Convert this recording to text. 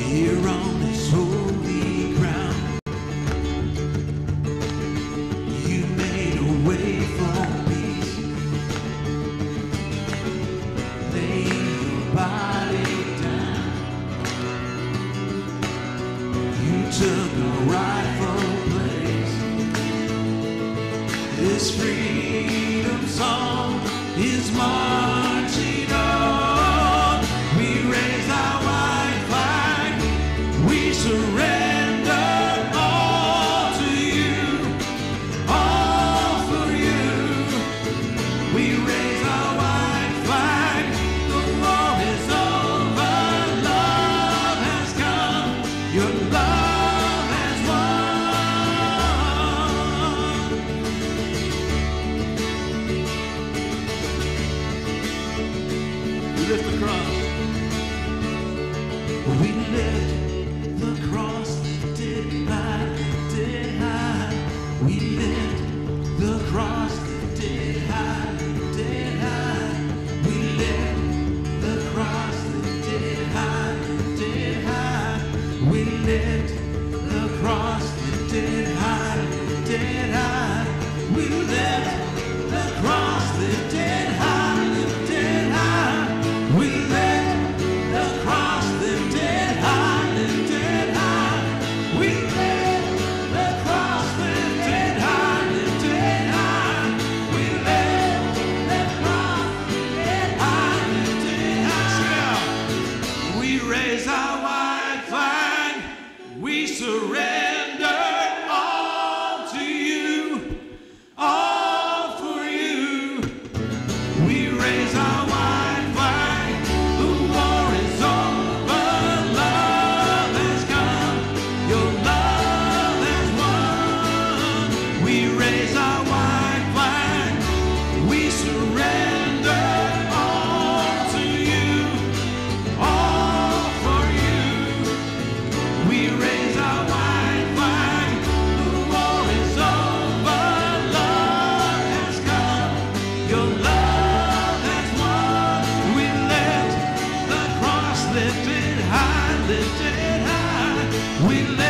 here on this holy ground. You made a way for peace, laying your body down. You took a rightful place. This freedom song is marching on. We raise our white flag. We surrender all to you, all for you. We raise our white flag. The war is over. Love has come. Your love has won. We lift the cross. We lift the cross that did high. We lift the cross that did high. We lift the cross that did high. We lift the cross that did high. We lift the cross that did high. We lift the cross that did high. We lift the cross that did high. We lift the cross that did high. We raise our white flag. We surrender all to you, all for you. We raise our white flag. The war is over. Love has come. Your love has won. We raise our white flag. We surrender all to you, all for you. We raise our white flag. The war is over. Love has come. Your love has won. We lift the cross lifted high. We lift